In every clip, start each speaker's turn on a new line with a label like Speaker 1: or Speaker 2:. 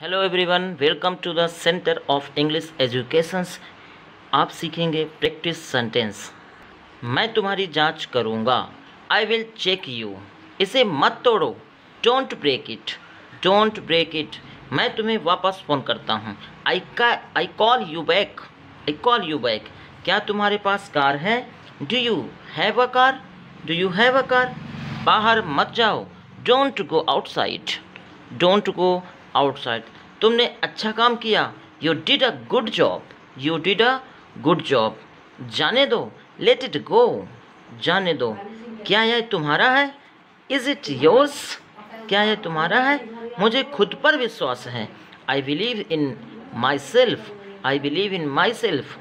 Speaker 1: Hello everyone, welcome to the centre of English educations. आप सीखेंगे practice sentence. मैं तुम्हारी जांच करूंगा। I will check you. इसे मत तोड़ो। Don't break it. Don't break it. मैं तुम्हें वापस फ़ोन करता हूँ। I call you back. I call you back. क्या तुम्हारे पास कार है? Do you have a car? Do you have a car? बाहर मत जाओ। Don't go outside. Don't go outside. तुमने अच्छा काम किया। You did a good job. You did a good job. जाने दो। Let it go. जाने दो। क्या यह तुम्हारा है? Is it yours? क्या यह तुम्हारा है? मुझे खुद पर विश्वास है। I believe in my self. I believe in my self.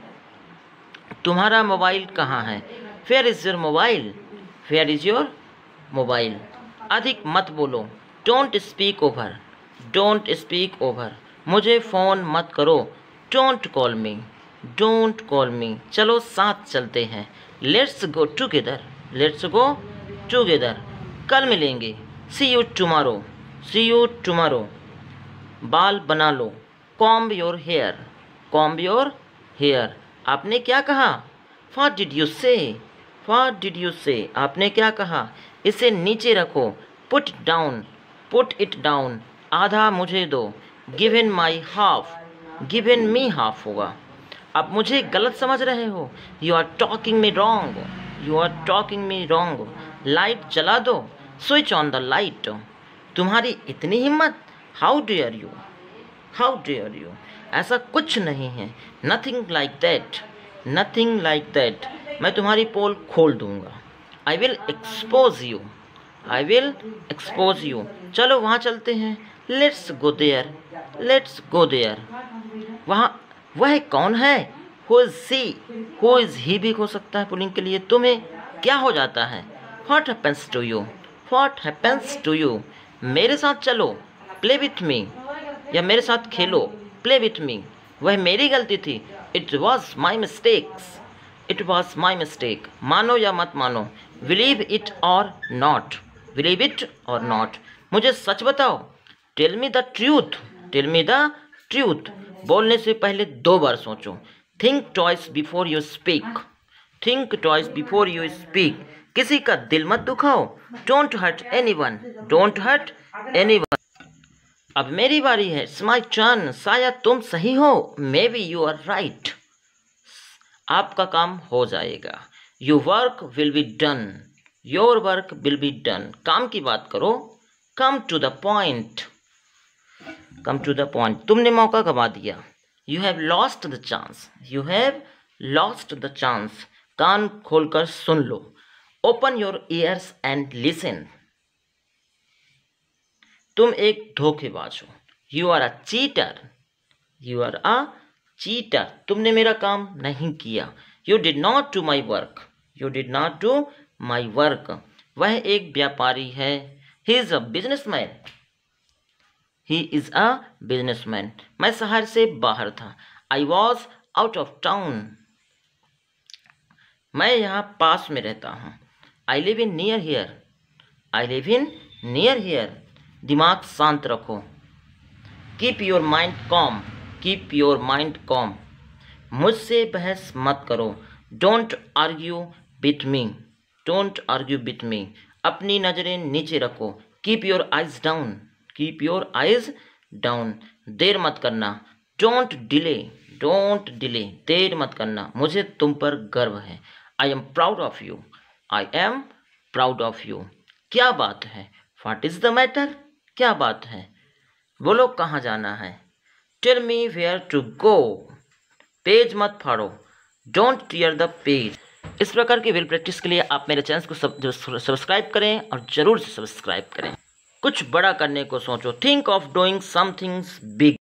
Speaker 1: तुम्हारा मोबाइल कहाँ है? Where is your mobile? Where is your mobile. अधिक मत बोलो। Don't speak over. Don't speak over. मुझे फ़ोन मत करो। Don't call me. Don't call me. चलो साथ चलते हैं। Let's go together. Let's go together. कल मिलेंगे। See you tomorrow. See you tomorrow. बाल बना लो। Comb your hair. Comb your hair. आपने क्या कहा? What did you say? What did you say? आपने क्या कहा? इसे नीचे रखो। Put down. Put it down. आधा मुझे दो। Give in my half. Give in me half होगा। आप मुझे गलत समझ रहे हो। You are talking me wrong. You are talking me wrong. Light जला दो। Switch on the light. तुम्हारी इतनी हिम्मत? How dare you? How dare you? ऐसा कुछ नहीं है। Nothing like that. Nothing like that. मैं तुम्हारी पोल खोल दूंगा। I will expose you. I will expose you. चलो वहाँ चलते हैं। Let's go there. Let's go there. वहाँ वह कौन है? Who is she? Who is he भी हो सकता है पुलिंग के लिए। तुम्हें क्या हो जाता है? What happens to you? What happens to you? मेरे साथ चलो। Play with me. या मेरे साथ खेलो। Play with me. वह मेरी गलती थी। It was my mistakes. It was my mistake. मानो या मत मानो। Believe it or not. Believe it or not. मुझे सच बताओ। Tell me the truth. Tell me the truth. बोलने से पहले 2 बार सोचो। Think twice before you speak. Think twice before you speak. किसी का दिल मत दुखाओ। Don't hurt anyone. Don't hurt anyone. अब मेरी बारी है। It's my turn. शायद तुम सही हो। Maybe you are right. आपका काम हो जाएगा। Your work will be done. Your work will be done. काम की बात करो। Come to the point. Come to the point. तुमने मौका गंवा दिया। You have lost the chance. You have lost the chance. कान खोलकर सुन लो। Open your ears and listen. तुम एक धोखेबाज हो। You are a cheater. You are a cheater. तुमने मेरा काम नहीं किया। You did not do my work. You did not do my work. वह एक व्यापारी है। He is a businessman. He is a businessman. मैं शहर से बाहर था। I was out of town. मैं यहाँ पास में रहता हूँ। आई live in near here. I live in near here. दिमाग शांत रखो। Keep your mind calm. Keep your mind calm. मुझसे बहस मत करो। Don't argue with me. Don't argue with me. अपनी नज़रें नीचे रखो। Keep your eyes down. Keep your eyes down. देर मत करना। Don't delay. Don't delay. देर मत करना। मुझे तुम पर गर्व है। I am proud of you. I am proud of you. क्या बात है? What is the matter? क्या बात है? बोलो कहाँ जाना है? Tell me where to go. Page मत फाड़ो। Don't tear the page. इस प्रकार की विल प्रैक्टिस के लिए आप मेरे चैनल को सब्सक्राइब करें और ज़रूर से सब्सक्राइब करें। कुछ बड़ा करने को सोचो। Think of doing somethings big.